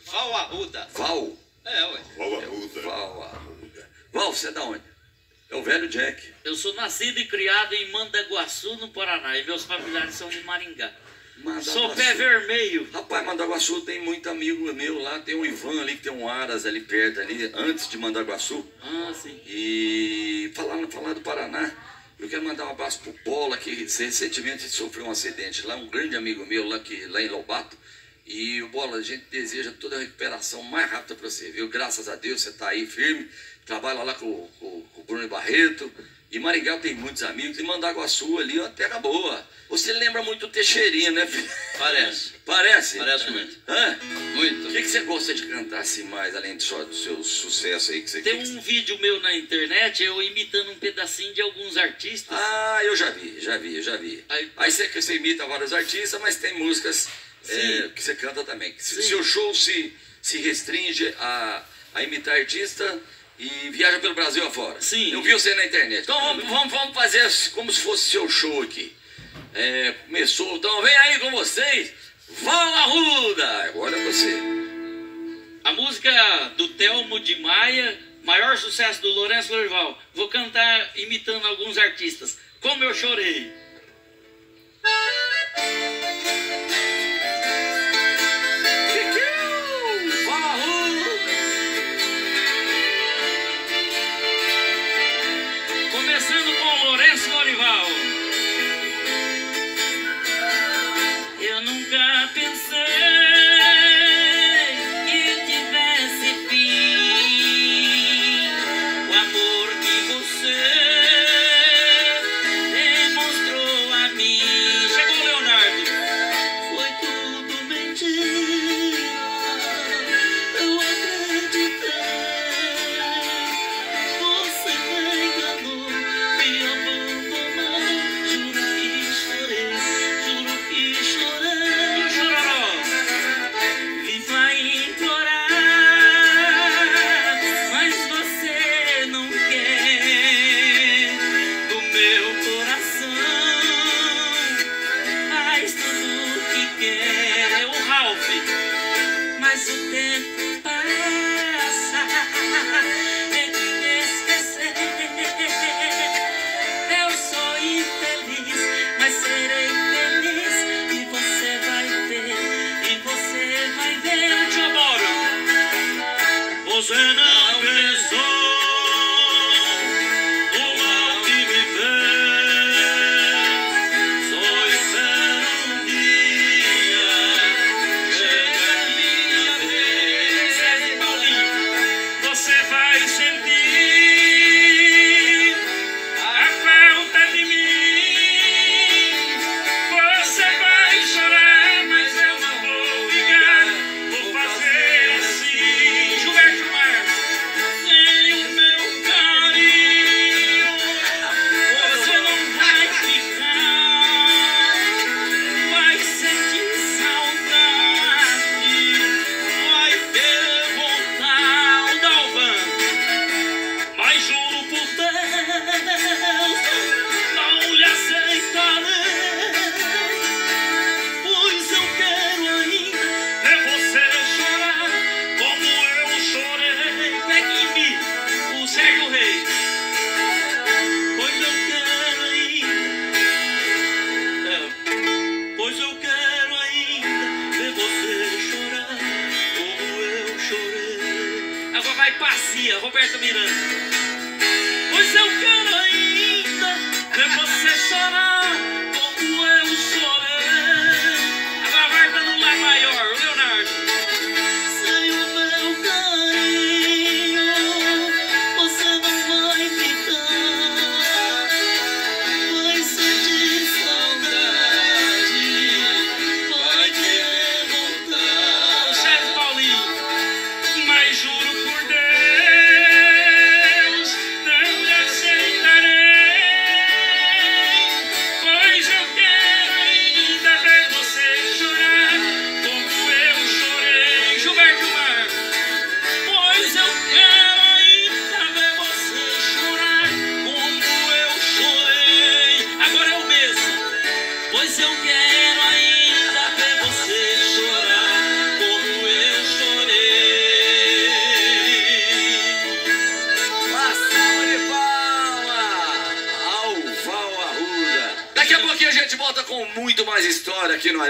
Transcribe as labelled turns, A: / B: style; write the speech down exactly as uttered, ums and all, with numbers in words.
A: Val Arruda.
B: Val?
A: É, ué.
C: Val Arruda.
B: Val Arruda. Val, você é da onde? É o velho Jack.
D: Eu sou nascido e criado em Mandaguaçu, no Paraná, e meus familiares são de Maringá.
B: Mandaguaçu.
D: Sou pé vermelho.
B: Rapaz, Mandaguaçu tem muito amigo meu lá. Tem o Ivan ali, que tem um Aras ali perto, ali, antes de Mandaguaçu.
D: Ah, sim.
B: E falando, falando do Paraná, eu quero mandar um abraço pro Bola, que recentemente sofreu um acidente lá, um grande amigo meu lá, que, lá em Lobato. E o Bola, a gente deseja toda a recuperação mais rápida para você, viu? Graças a Deus você tá aí firme, trabalha lá com, com, com o Bruno Barreto. E Maringá tem muitos amigos, e Mandaguaçu ali é uma terra boa. Você lembra muito o Teixeirinha, né, filho?
A: Parece.
B: Parece?
A: Parece muito.
B: Hã?
A: Muito.
B: O que, que você gosta de cantar assim mais, além do seu, do seu sucesso aí que você
D: Tem
B: que-
D: um vídeo meu na internet, eu imitando um pedacinho de alguns artistas.
B: Ah, eu já vi, já vi, já vi.
D: Aí-
B: Aí você, você imita vários artistas, mas tem músicas é,
D: Sim.
B: que você canta também. Se-
D: Sim.
B: Seu show se, se restringe a, a imitar artista e viaja pelo Brasil afora.
D: Sim.
B: Eu vi você na internet. Então vamos, vamos, vamos fazer como se fosse seu show aqui. É, começou, então vem aí com vocês, Val Arruda. Agora é você.
D: A música do Telmo de Maia, maior sucesso do Lourenço Lorival. Vou cantar imitando alguns artistas. Como eu chorei.
B: Val Arruda.
D: Começando com Lourenço Lorival. Eu nunca pensei que tivesse fim o amor que você demonstrou a mim. Chegou o Leonardo. Foi tudo mentira. Eu acreditei. Você me enganou, me abandonou. Juro que chorei, juro que chorei. E o chororó? Vim pra implorar, mas você não quer do meu coração. Faz tudo o que quer. É o Ralph. Mas o tempo passa, tem que esquecer. Eu sou infeliz, mas serei feliz. E você vai ver, e você vai ver. Tio Mauro. Você não pensou no mal que me fez. Só espero um dia chegar a minha vez. César Paulinho, você vai sentir a falta de mim. Você vai chorar, mas eu não vou ligar. Vou fazer assim. Gilberto Mar, tem o meu carinho. Você não vai ficar, vai sentir saudade, vai querer voltar. O Dalvan, mas juro por Deus, não lhe aceitarei, pois eu quero ainda ver você chorar como eu chorei. Pegue em mim, o Sérgio Reis. Pois eu quero ainda, é, pois eu quero ainda ver você chorar como eu chorei. Agora vai passia, Roberto Miranda. Pois eu quero ainda ver você chorar como eu chorei. Agora vai dando lá maior, o Leonardo. Sem o meu carinho, você não vai ficar, vai sentir saudade, vai querer voltar. O Sérgio Paulinho, mas juro por Deus,
B: Daqui a pouquinho a gente volta com muito mais história aqui no